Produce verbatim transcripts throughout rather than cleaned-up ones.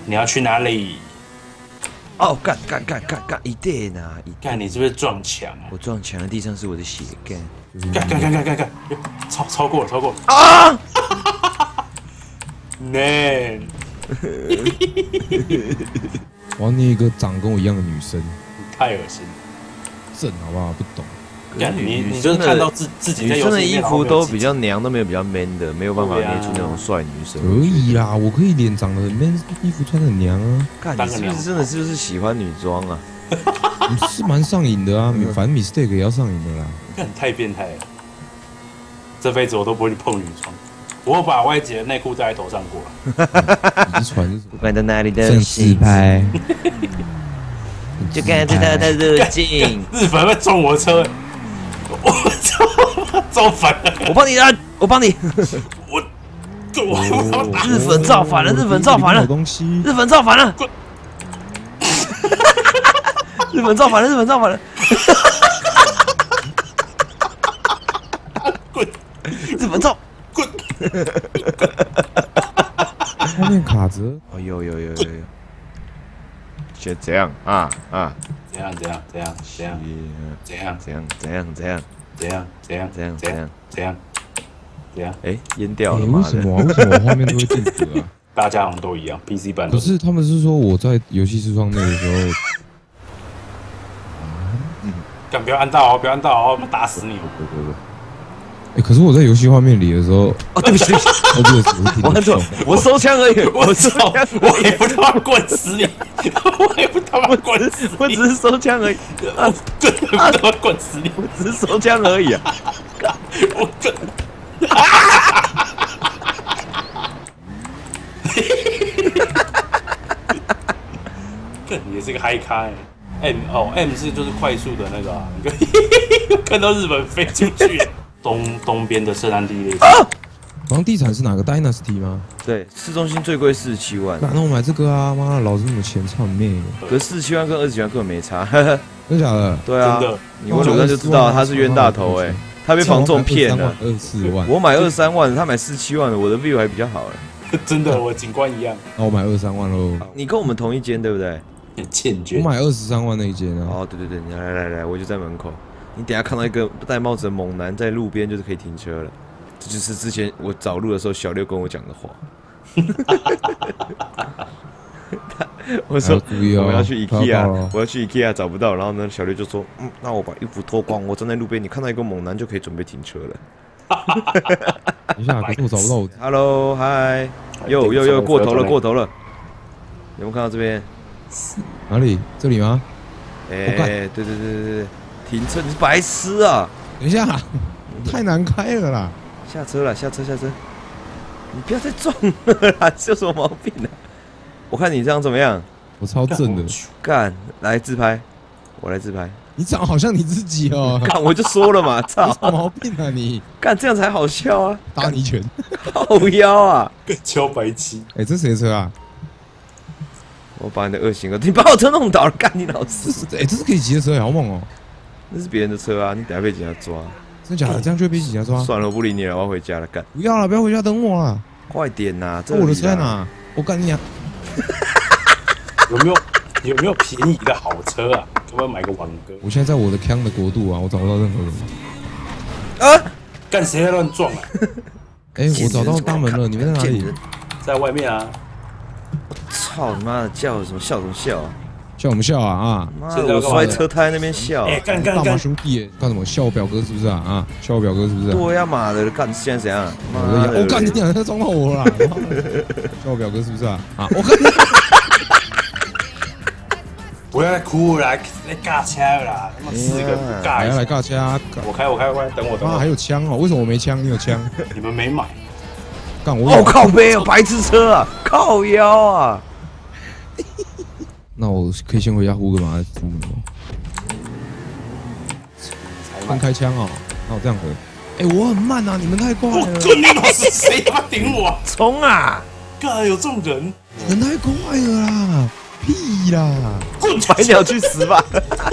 你要去哪里？ 哦，干干干干干，一定啊！一干，你是不是撞墙啊？ 我撞墙，地上是我的血，干干干干干干干，超超过了，超过了啊 ！Man， 我要捏一个长跟我一样的女生， 太恶心了。 正好不好？不懂。 干你你就是看到自自己在女生的衣服都比较娘，都没有比较 man 的，没有办法捏出那种帅女生。 可以啦，我可以脸长得很 man， 衣服穿得很娘啊。 干，你是不是真的是就是喜欢女装啊？ 你是蛮上瘾的啊，反正 mistake 也要上瘾的啦。 干太变态了，这辈子我都不会去碰女装。我把歪姐的内裤戴在头上过了。 遗传是什么？ 不管在哪里都正自拍。 就看着他的热镜。 日本会撞我的车，我操，造反了！ 我帮你啊，我帮你。 我，我日粉造反了，日粉造反了，日粉造反了。日本造反了，日本造反了。 滚！ 日本造滚！ 后面卡着。 哦，有有有有有。就这样啊啊！ 怎样怎样怎样怎样怎样怎样怎样怎样怎样怎样怎样怎样怎样怎样？ 哎，淹掉了为什么？为什么画面都会定格啊？ 大家好像都一样 ，P C 版不是，他们是说我在游戏视窗内的时候。 干不要按到哦，不要按到哦，我打死你！ 不不不。 哎，可是我在游戏画面里的时候， 哦，对不起，对不起， 哦，对不起， 我按错，我收枪而已， 我收枪，我也不他妈棍死你，我也不他妈棍死你， 我只是收枪而已， 啊，真的不他妈棍死你， 我只是收枪而已啊， 我真，干你也是个嗨咖哎 ，M 哦 M 是就是快速的那个啊，你看看到日本飞出去。东东边的圣安地列啊！ 房地产是哪个 Dynasty 吗？ 对，市中心最贵四十七万。 那我买这个啊！妈的，老子那么钱，操你妹！ 可是四十七万跟二十几万根本没差， 真的假的？ 对啊， 真的， 你问鲁丹就知道他是冤大头哎，他被房仲骗了。 二四万， 我买二三万，他买四七万的，我的 view 还比较好哎。 真的，我景观一样。 那我买二三万喽。 你跟我们同一间对不对？ 欠缺。 我买二十三万那一间啊。 哦，对对对，你来来来，我就在门口。你等下看到一个戴帽子的猛男在路边，就是可以停车了。这就是之前我找路的时候，小六跟我讲的话。我说、哦、我要去 IKEA， 我要去 IKEA 找不到，然后呢，小六就说，嗯，那我把衣服脱光，我站在路边，你看到一个猛男就可以准备停车了。 等一下，可是我找不到我。 Hello， 嗨，又又又过头了，过头了。有没有看到这边？ 哪里？这里吗？ 哎、欸，对对对对对。停车！你是白痴啊！ 等一下，太难开了啦！ 下车了，下车下车！你不要再撞了啦，这有什么毛病啊？我看你这样怎么样？ 我超正的， 干！来自拍，我来自拍。 你长好像你自己哦！ 干，我就说了嘛，操！ 有什么毛病啊你？ 干这样才好笑啊！ 打你一拳！ 好腰啊！ 敲白漆！ 哎，这谁的车啊？ 我把你的恶行啊！你把我车弄倒了，干你老师！ 哎，这是可以骑的车，好猛哦！ 那是别人的车啊，你等下被警察抓。 真假的？这样就会被警察抓？ 算了，我不理你了，我要回家了。干！ 不要了，不要回家等我了。 快点呐！ 这我的车在哪？我干你啊！ 有没有有没有便宜的好车啊？可不可以买个网哥？ 我现在在我的枪的国度啊，我找不到任何啊！ 人。 干谁在乱撞啊？ 哎，我找到大门了，你们在哪里？ 在外面啊！ 操你妈的，叫什么笑什么笑啊！ 笑什么笑啊啊！ 妈的，我摔车胎那边笑。 哎，干干干！ 大马兄弟，干什么？笑我表哥是不是啊？啊，笑我表哥是不是？ 对呀，妈的，干现在怎样？ 我干你娘，他撞到我了！笑我表哥是不是啊？啊，我干！ 不要再哭了，来来尬车啦！他妈四个人不尬， 还要来尬车？ 我开我开我开，等我等我。 妈还有枪哦？为什么我没枪？你有枪？ 你们没买？ 干我！ 哦靠背哦，白痴车啊，靠腰啊！ 那我可以先回家呼个麻，再出门吗？先开枪哦，那我这样回。哎，我很慢啊，你们太快了。 我跟你老是谁他妈顶我？ 冲啊！ 干有这种人？ 人太快了啦！屁啦！ 滚！ 白鸟去死吧！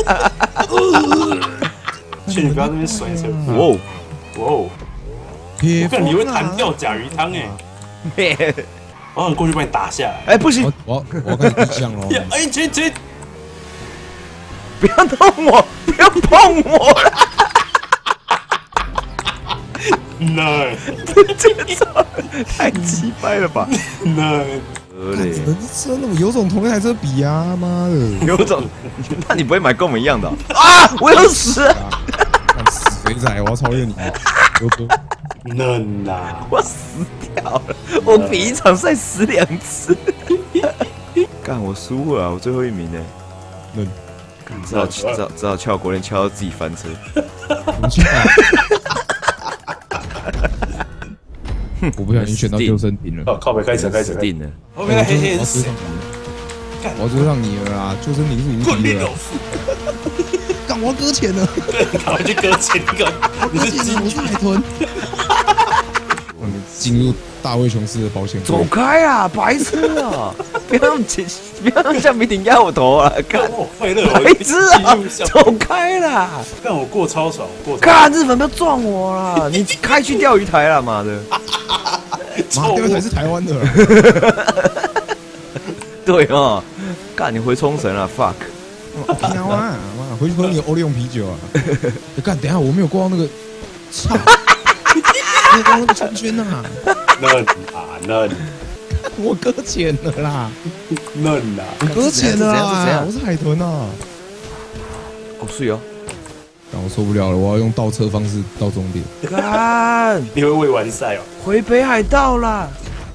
去你不要那边甩车！哇哦哇哦！我看你会弹掉甲鱼汤哎！ 我想过去把你打下来。 哎，不行， 我我要开始逆向喽。 哎，停停！ 不要碰我，不要碰我！ no， 这个车太鸡掰了吧 ？no， 人车那么有种同一台车比啊，妈的！ 有种，那你不会买跟我们一样的啊？我要死！ 死肥仔，我要超越你！有多？ 嫩呐！ 我死掉了，我比一场赛死两次。干，我输了，我最后一名呢。 嫩， 只好只好只好翘国链，翘到自己翻车。 我去啊！我不小心选到救生艇了。 哦，靠北开车开车定了。 后面黑黑人死。 我就让你了啦，救生艇是无敌的。干，我要搁浅了。 对，赶快去搁浅，你个你是金我是海豚。我们进入大卫琼斯的保险柜。 走开啊，白痴啊！不要用不要用橡皮艇压我头啊！干， 我废了， 白痴啊！走开啦！ 干，我过超爽，过。 干，日本不要撞我啦！你开去钓鱼台啦，妈的！ 妈，钓鱼台是台湾的。 对哦，干，你回冲绳了 ，fuck！ 鸟啊，妈，回去喝你的欧利永啤酒啊！干，等一下我没有挂到那个，操！没有挂到那个圈圈呐！ 嫩啊嫩！ 我搁浅了啦！ 嫩啊！ 我搁浅了啦！我是海豚啊！ 哦，是哦。 但我受不了了，我要用倒车方式到终点。 干！ 你会未完赛哦？ 回北海道啦！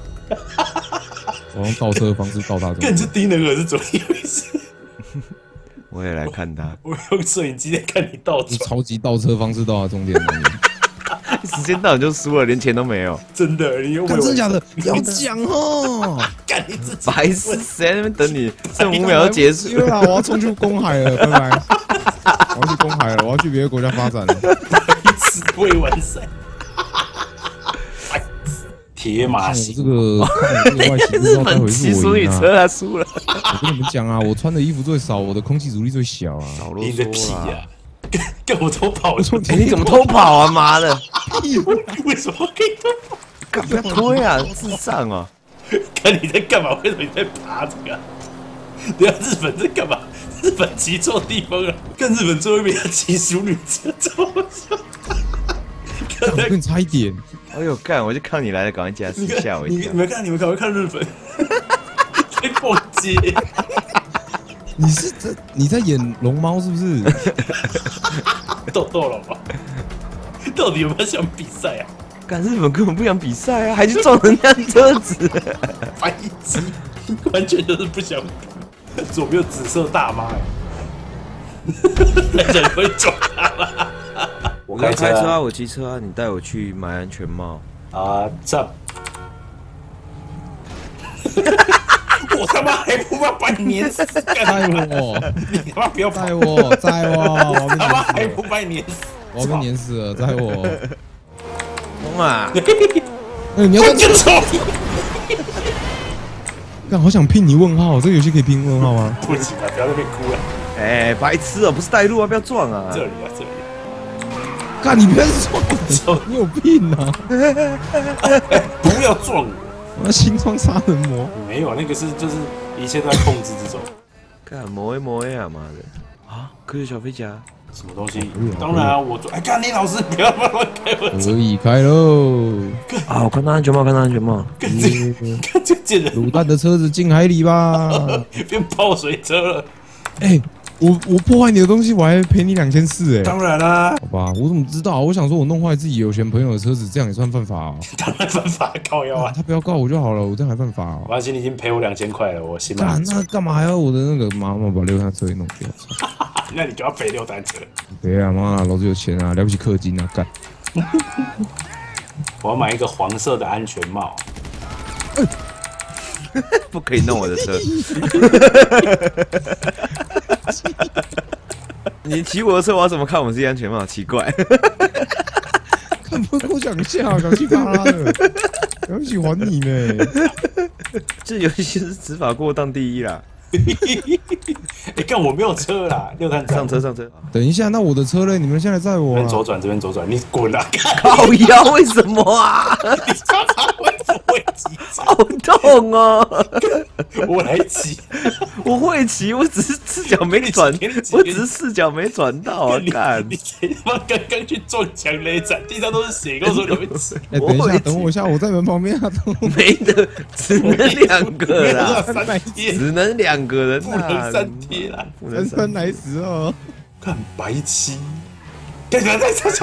我用倒车的方式到达终点。 更是低能儿是怎么一回事？ 我也来看他。 我用摄影机在看你倒车。 超级倒车方式到达终点。 时间到你就输了，连钱都没有。 真的，你又真的假的？要讲哦！ 干你自己！ 白痴，谁在那边等你？剩五秒就结束了，我要冲去公海了，拜拜！我要去公海了，我要去别的国家发展了。 白痴，未完赛。铁马行， 这个看我这个外形，不知道待会是我赢啊！ 车他输了。 我跟你们讲啊，我穿的衣服最少，我的空气阻力最小啊！ 你的屁呀！跟我偷跑， 你怎么偷跑啊？妈的！ 为什么可以偷跑？ 干不要推啊！智障啊！ 看你在干嘛？为什么你在爬这个？等下日本在干嘛？日本骑错地方了。看日本最后一名骑淑女车，超笑。 我跟你差一点。 哎呦干！我就看你来了，赶快加试吓我一跳。你们看，你们赶快看日本，在逛街。 你是在你在演龙猫是不是？ 豆豆了吗？到底有没有想比赛啊？ 干，日本根本不想比赛啊，还去撞人家车子， 白痴，完全就是不想比。左边有紫色大妈，人会撞他吗？ 我开车啊，我骑车啊，你带我去买安全帽啊！这。我他妈还不怕把你碾死！ 载我！ 你他妈不要载我！载我！我他妈还不把你碾死！ 我被碾死了！载我！ 冲啊！ 哎，你要跟走！干，好想拼你问号！这个游戏可以拼问号吗？ 不行啊！不要在那边哭了！ 哎，白痴哦，不是带路啊！不要撞啊！ 这里啊，这里！ 干，你不要撞！你有病啊！ 不要撞我！ 我要新创杀人魔， 没有那个是就是一切都在控制之中。 干磨一磨呀，妈的！啊，科学小飞侠， 什么东西？当然啊，我做。哎，干你老师不要乱乱开我！ 可以开喽！ 啊，我看到安全帽，看到安全帽。 看这，看这贱人！ 卤蛋的车子进海里吧！ 变泡水车了！ 哎。我我破坏你的东西，我还赔你两千四哎！ 当然啦， 好吧，我怎么知道？我想说，我弄坏自己有钱朋友的车子，这样也算犯法哦。 当然犯法，靠腰啊！ 他不要告我就好了，我这样还犯法哦。 王鑫，你已经赔我两千块了，我心满。 那干嘛还要我的那个妈妈把六单车给弄掉？ 那你就要赔六单车。 对啊，妈，老子有钱啊，了不起氪金啊，干！ 我要买一个黄色的安全帽。 不可以弄我的车。你骑我的车，我要怎么看我自己安全帽？奇怪。 看不够想笑，想去巴拉的，了不起还你呢。 这游戏是执法过当第一啦。 哎，干我没有车啦，六单上车上车。 等一下，那我的车嘞？你们现在载我。 这边左转，这边左转，你滚啊！ 靠腰，为什么啊？ 你他妈为什么会机车， 好痛哦！ 我来骑， 我会骑，我只是视角没转，我只是视角没转到啊！干， 你谁他妈刚刚去撞墙雷斩，地上都是血，跟我说你会骑？ 哎，等一下，等我一下，我在门旁边啊， 没的，只能两个啦， 三贴， 只能两个人不能三贴啦， 姗姗来迟哦。 看白痴，干干在车上。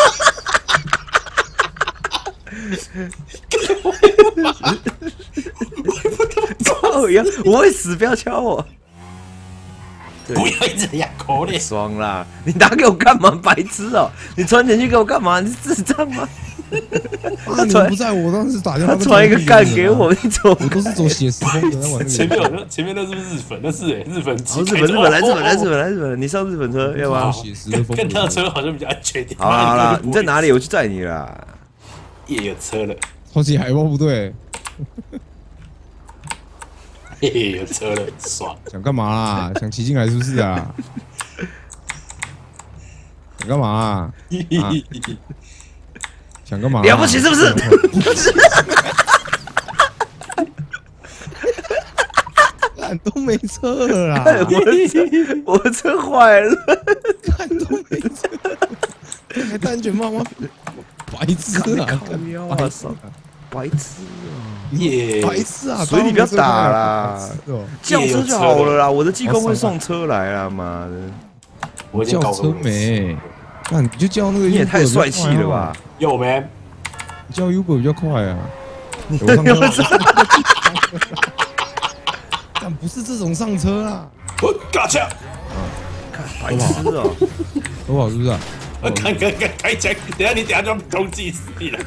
靠呀！我会死，不要敲我！ 不要一直哑口咧！ 爽啦！你打给我干嘛？白痴哦！你传简讯给我干嘛？你是智障吗？ 他传不在我当时打电话， 他传一个干给我，你怎么？ 我都是走写实风的在玩那个。 前面有前面那是不是日粉？那是哎，日粉机。 日本日本来日本来日本来日本，你上日本车要吗？ 写实的风。 跟他的车好像比较安全一点。 好啦好啦，你在哪里？我去载你啦。 也有车了， 超级海豹部队。 也有车了，爽！ 想干嘛啦？想骑进来是不是啊？想干嘛啊？想干嘛？ 了不起是不是？ 都没车了啦！ 我我车坏了， 看都没车，还戴安全帽吗？白痴啊！ 白痴啊！白痴啊！ 耶！ 白痴啊！ 所以你不要打啦，叫车就好了啦。我的技工会送车来啦，妈的！ 我叫车没，那你就叫那个。 你也太帅气了吧！ 有没？ 你叫 Uber 比较快啊！ 我操！ 但不是这种上车啦！ 我嘎枪！ 看白痴哦， 多好是不是啊？ 我看看看开枪，等下你等下就要通缉死你了。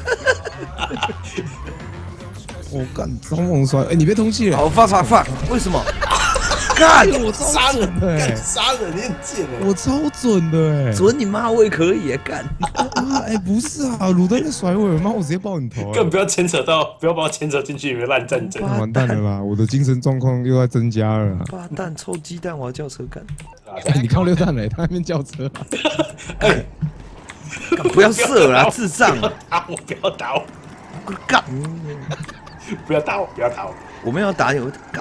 我干，超猛摔！哎，你被通缉了！ 好，发发发！为什么？干！ 我超准的哎！ 杀人你很贱哎！ 我超准的哎！ 准你妈！我也可以哎！干！ 啊！哎，不是啊，鲁登在甩我，妈，我直接爆你头！ 更不要牵扯到，不要把我牵扯进去，你们烂战争。 完蛋了啦！我的精神状况又在增加了。 八蛋臭鸡蛋，我要叫车干！ 哎，你靠六蛋嘞，他那边叫车。 哎， 不要射啦，智障！ 打我！不要打我！ 干！ 不要打我！不要打我！ 我没有打你，我干！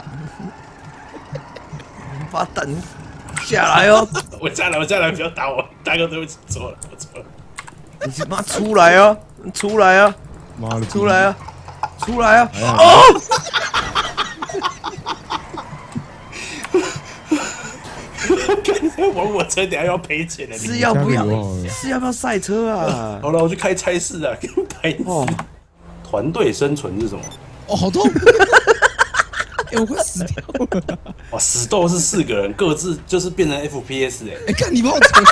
八蛋，下来哦！ 我下来，我下来！不要打我！大哥，对不起，错了，我错了。 你他妈出来啊！出来啊！ 妈的， 出来啊！出来啊！ 哦！ 刚才玩我车，等下要赔钱的。 是要不要？是要不要赛车啊？ 好了，我去开差事啊！白痴。团队生存是什么？ 哦，好痛！哎，我快死掉了！ 哇，死斗是四个人，各自就是变成 F P S 哎！ 哎，看你把我踩死！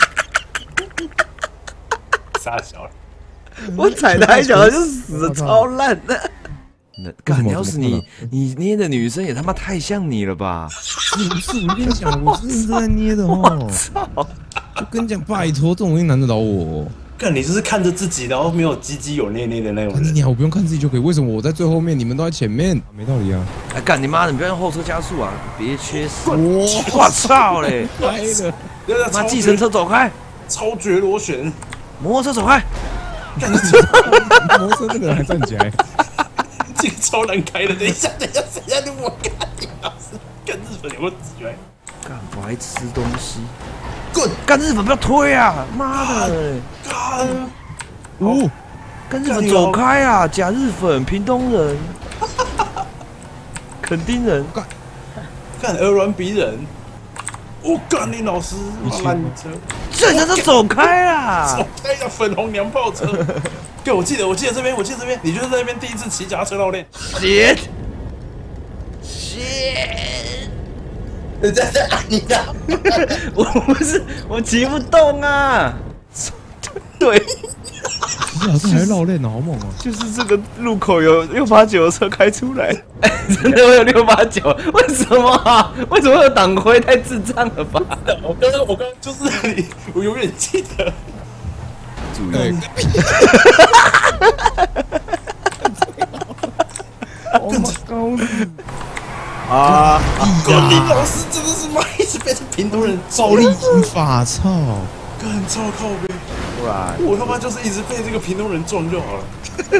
傻小了， 我踩他一脚就死了，超烂的。那干，要是你，你捏的女生也他妈太像你了吧？ 是不是？我跟你讲，我是认真在捏的哦。 我操！ 我跟你讲，拜托，这种东西难得倒我。 看你就是看着自己，然后没有鸡鸡有内内的那种人。 你好，我不用看自己就可以。为什么我在最后面，你们都在前面？没道理啊！ 哎，干你妈的！你不要用后车加速啊！别缺失！ 我操嘞！ 开了！ 妈，计程车走开！ 超绝螺旋！ 摩托车走开！ 摩托车那个人还站起来， 这个超难开的。等一下，等一下，等一下，你我干你老师，干日本有没有机会？ 干白痴东西！滚！干日本不要推啊！妈的！ 干！ 哦， 跟日本走开啊！假日粉，屏东人，垦丁人， 干！干鹅卵比人！我干你老师！烂车！ 这人都走开啊！ 走开呀！粉红娘炮车！对，我记得，我记得这边，我记得这边，你就是在那边第一次骑脚踏车绕练。 shit shit！ 你在这按你的？ 我不是，我骑不动啊！对， 老师还绕链呢，好猛哦！ 就是这个路口有六八九的车开出来，真的会有六八九？为什么啊？为什么会有党徽？太智障了吧！ 我刚刚，我刚刚就是你，我永远记得。 注意！ 我高死！ 啊！ 干你老师真的是妈一直被这屏东人暴力英法操！ 干超靠背！ 我 right。 我他妈就是一直被这个屏东人撞就好了。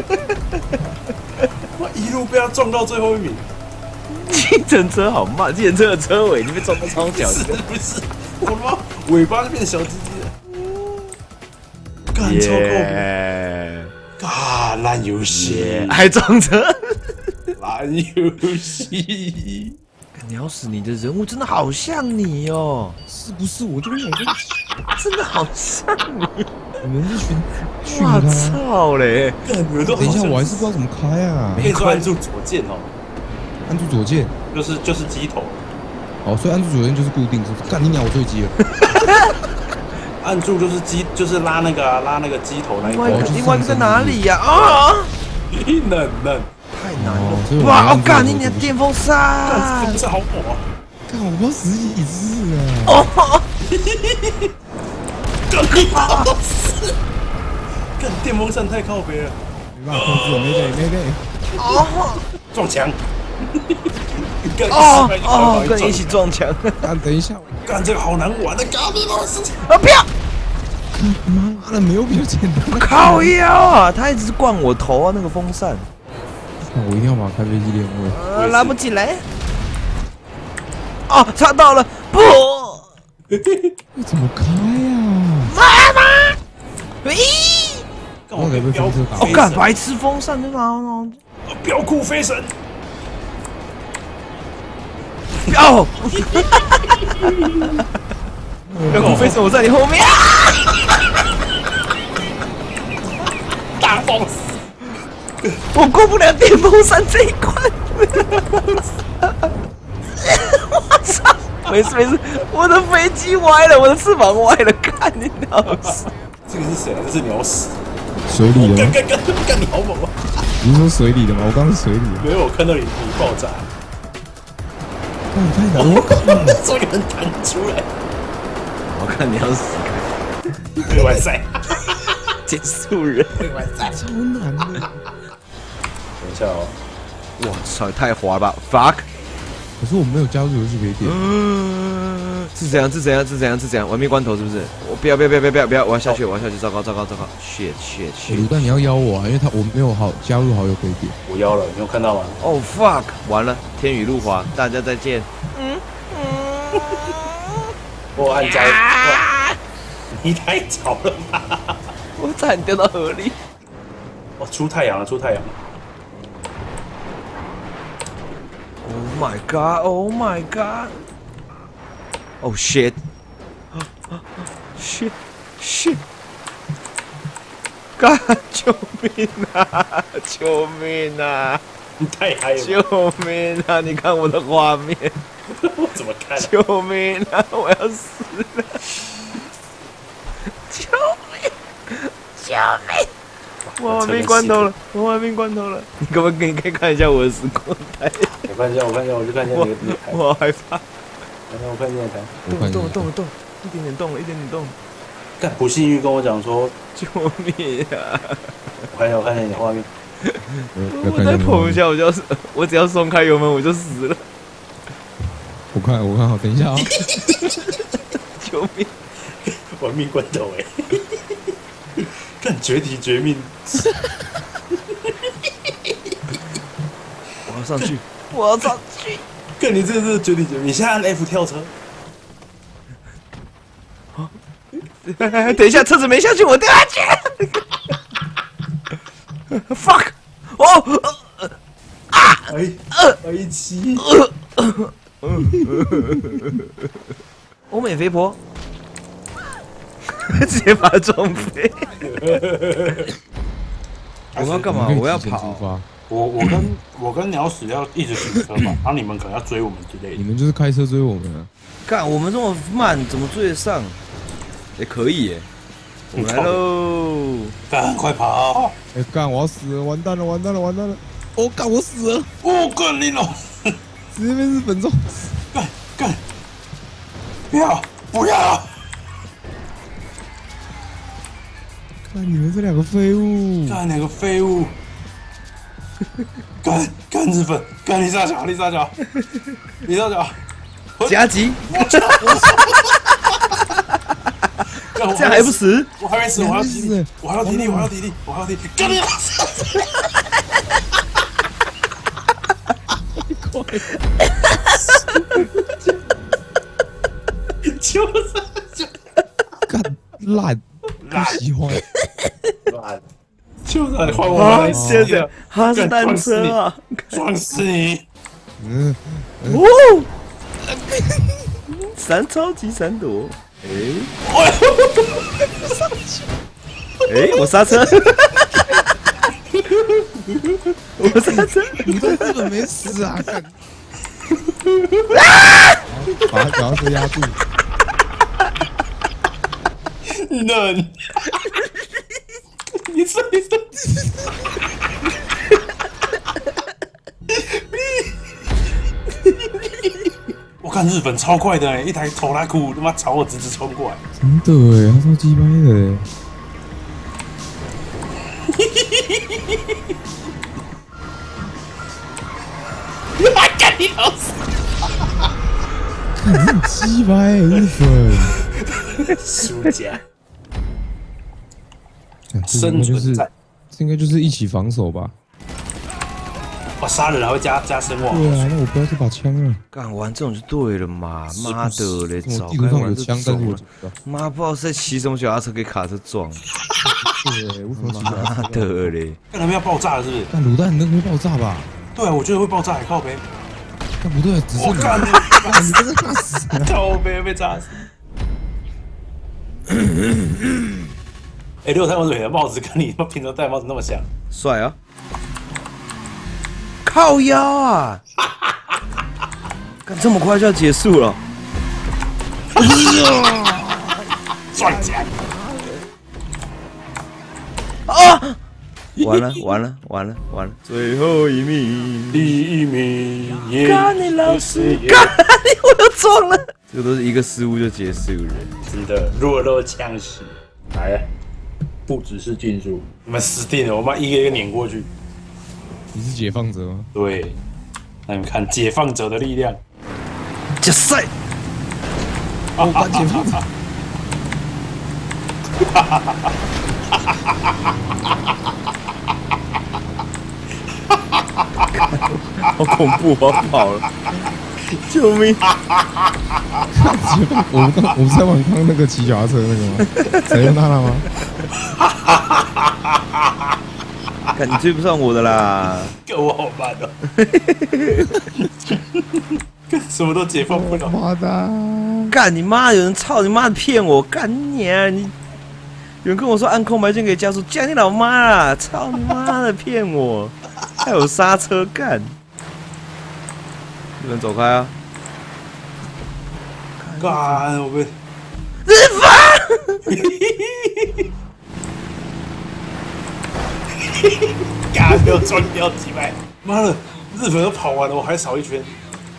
我一路被他撞到最后一名。 计程车好慢，计程车的车尾已经被撞到超小。 是不是？我他妈尾巴就变小鸡鸡了。干超靠谱！啊，烂游戏， 还撞车， 烂游戏。 鸟屎！你的人物真的好像你哦， 是不是？我就跟你讲， 真的好像你。 你们是选选我他？ 操嘞！ 等一下，我还是不知道怎么开啊。 可以按住左键哦， 按住左键， 就是就是机头。 哦，所以按住左键就是固定，是不是？干你鸟，我坠机了。 按住就是机，就是拉那个、啊、拉那个机头那一块。另外一个在哪里呀？啊！ 嫩嫩。 太难了！哇，我干你你的电风扇！ 电风扇好火啊！ 干我不知道十几次啊！ 哦，干你妈！干电风扇太靠北了， 没办法控制，没得没得。 哦， 撞墙！ 哦哦，跟你一起撞墙！ 干，等一下， 干这个好难玩的，干你妈事情！ 啊，不要！ 妈的，没有比较简单。 靠腰啊！他一直灌我头啊，那个风扇。 我一定要把开飞机练会。 呃，拉不起来。哦，插到了，不！ 怎么开呀？ 妈妈！咦！ 我给被风车打。 我干，白痴风扇在哪呢？ 飙酷飞神！ 哦！飙酷飞神，我在你后面。 大风！ 我过不了电风扇这一关。我操！没事没事，我的飞机歪了，我的翅膀歪了，看你鸟屎！ 这个是谁啊？这是鸟屎！ 水里的吗？ 干干干干！你好猛啊！ 你是说水里的吗？我刚刚是水里的。 没有，我看到你你爆炸。 干你太难了！我靠！ 这个人弹出来， 我看你要死！ 对外赛， 结束人， 对外赛， 超难的。 等一下哦！ 我操，太滑了吧 ！fuck！ 可是我没有加入游戏可以点。 是怎样？是怎样？是怎样？是怎样？玩命关头是不是？我不要不要不要不要不要！我要下去，我要下去！糟糕糟糕糟糕 ！shit shit shit！ 卤蛋你要邀我啊，因为他我没有好加入好友可以点。 我邀了，你有看到吗？ 哦 fuck！ 完了，天雨路滑，大家再见。嗯嗯。 我按加。你太吵了吧！ 我差点掉到河里。 哦，出太阳了，出太阳了。 Oh my god! Oh my god! Oh shit! Shit! Shit! 干！救命啊！救命啊！ 你太嗨了！ 救命啊！你看我的画面， 我怎么看？ 救命啊！我要死了！救命！救命！我玩命关头了！我玩命关头了！你可不可以可以看一下我的时光台？ 我看一下，我看一下，我就看一下你的你的台。 我好害怕。 来，我看一下台。 动了动了动了动了，一点点动了，一点点动了。 干，不幸运跟我讲说， 救命啊！ 我看一下，我看一下你的画面。 我再碰一下我就要死，我只要松开油门我就死了。 我看我看好，等一下啊！ 救命！ 玩命关头哎！看绝体绝命！ 我要上去，我要上去！ 看你这个是绝体绝命！你现在按 F 跳车。 等一下，车子没下去，我掉下去 ！fuck！ 哦，啊！ 哎，飞机！ 欧美肥婆，直接把他撞飞。我要干嘛？我要跑。 我我跟我跟鸟屎要一直停车嘛，然后你们可能要追我们之类的。 你们就是开车追我们啊！ 干，我们这么慢，怎么追得上？也可以耶！我们来喽！ 干，快跑！ 哎，干，我要死了！完蛋了！完蛋了！完蛋了！哦，干，我死了！ 哦，干你老！ 直接被日本撞！ 干干！不要不要！ 看你们这两个废物！ 干两个废物！干干日本！干你傻小！你傻小！你傻小！ 夹击！ 这样还不死？ 我还没死，我还要体力，我还要体力，我还要体力，我还要体力，干你老师！就是干烂，不喜欢烂，就是换我， 现在他是单车啊， 撞死你！ 嗯， 哦，闪超级闪躲，哎，哎，我刹车，我刹车， 你在日本没死啊？干！把他脚车压住。 嫩，你说你说，我看日本超快的哎，一台拖拉库他妈朝我直直冲过来， 真的哎，他超鸡掰的哎。干你老师！ 看你很鸡掰欸，日本输家。 生存战，这应该就是一起防守吧？ 哇，杀人还会加加声望。 对啊，那我不要这把枪了。 干玩这种就对了嘛！妈的嘞，早地图上有枪，但是我妈不知道在骑什么脚踏车给卡车撞。 对，为什么妈的嘞？ 看他们要爆炸了是不是？ 但卤蛋你那个会爆炸吧？ 对啊，我觉得会爆炸，靠背。 但不对，只是我看你真的炸死了， 靠背被炸死。哎，六太为什么你的帽子跟你平常戴帽子那么像？ 帅啊！靠腰啊！干这么快就要结束了？ 撞起来！ 啊！完了完了完了完了！最后一名， 第一名， 干你老师！干你！我又撞了！这个都是一个失误就结束了， 真的弱肉强食。来呀，不只是竞速，你们死定了！我妈一个一个碾过去。 你是解放者吗？ 对，那你们看解放者的力量。 加赛！ 我把解放者。 好恐怖！我要跑了！救命！ 我们刚我们在玩刚那个骑脚踏车那个吗？谁用它了吗？ 看你追不上我的啦！ 跟我好慢哦！什么都解放不了！ 妈的！ 干你妈！有人操你妈的骗我！干你啊！你有人跟我说按空白键可以加速，干你老妈啊！操你妈的骗我！还有刹车干！你们走开啊！ 干我被日本！ 干给我撞掉几百！妈的，日本都跑完了，我还少一圈。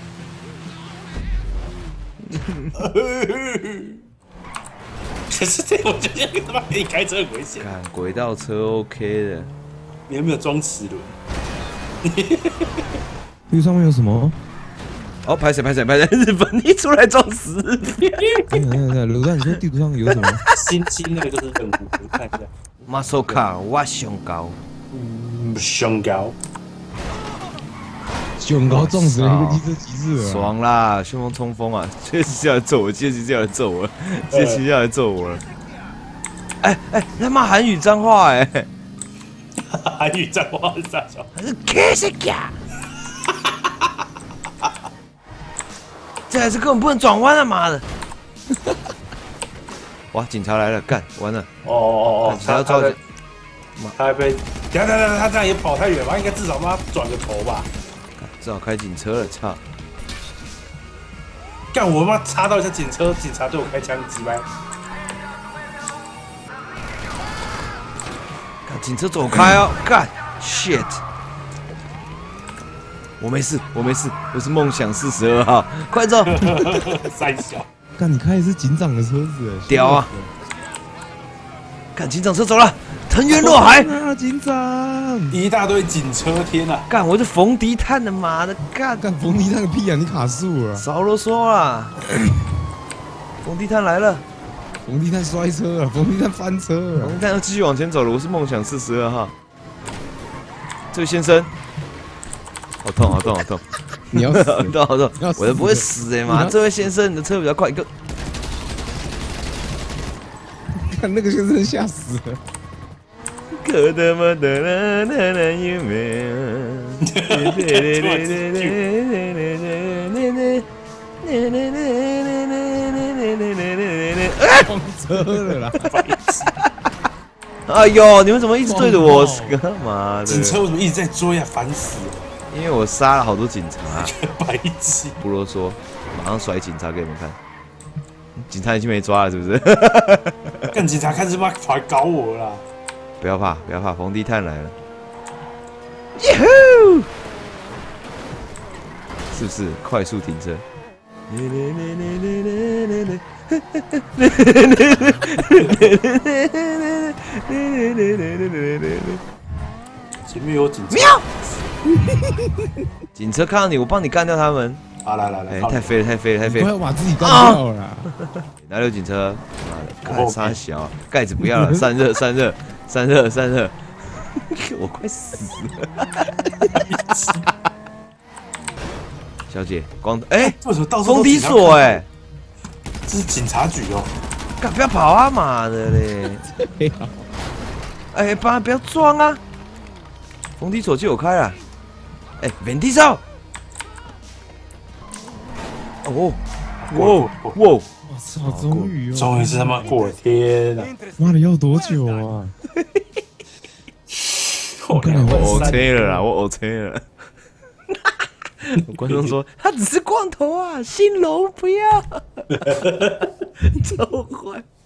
可是这我觉得他妈你开车很危险。 干轨道车 OK 的。 你有没有装齿轮？ 地图上面有什么？ 哦，拍谁拍谁拍谁！日本一出来撞死！ 等等等，卤蛋，你说地图上有什么？ 新新那个就是任务，我看一下。 马索卡，我胸高， 嗯，胸高， 胸高撞死了一个机车骑士了， 爽啦！旋风冲锋啊！这是要来揍我，这是要来揍我，这是要来揍我了！哎哎，他骂韩语脏话哎！ 韩语脏话是啥小？ 还是 kiss it 呀！这还是根本不能转弯啊！妈的！哇，警察来了，干完了！ 哦哦哦， 警察要抓紧， 他还被，等下等下，他这样也跑太远吧？应该至少妈转个头吧？ 至少开警车了，操！ 干我妈插到一下警车，警察对我开枪，直掰！ 干警车走开哦！干 shit！ 我没事，我没事，我是梦想四十二号，快走！ 三小， 干你开的是警长的车子哎， 屌啊！干警长车走了，藤原落海！ 啊，警长！ 一大堆警车，天哪！ 干我是冯迪探的，妈的！干干冯迪探个屁啊！你卡住了！ 少啰嗦啦！冯迪探来了， 冯地蛋摔车了，冯地蛋翻车了， 冯地蛋要继续往前走了。我是梦想四十二号，这位先生，好痛，好痛，好痛！ 你要死， 好痛，好痛！我的不会死哎嘛！这位先生，你的车比较快，一个。 看那个先生吓死了。 可他妈的啦啦啦夢撞车了啦！ 哎呦，你们怎么一直对着我？干嘛的？ 警车为什么一直在追啊？烦死了！ 因为我杀了好多警察。 白痴！ 不啰嗦，马上甩警察给你们看。警察已经没抓了，是不是？ 干警察开始把跑来搞我啦！ 不要怕，不要怕，冯地炭来了。耶呼！是不是快速停车？ 前面有警车。 喵！警车看到你，我帮你干掉他们。 好，来来来， 哎，太飞了，太飞了，太飞了！ 快要把自己干掉了。 哪里有警车？妈的，看傻小，盖子不要了，散热，散热，散热，散热！我快死了！小姐，光哎， 为什么到处封底锁哎？ 这是警察局哦！ 干不要跑啊，妈的嘞！哎，爸，不要撞啊！封底锁借我开了。哎，原地照。哦，哇哇！ 我操，终于哦！ 终于是他妈过了，天啊！ 妈的，要多久啊？ 我我 OK 了啦，我 OK 了。观众说他只是光头啊，姓龙不要，超坏。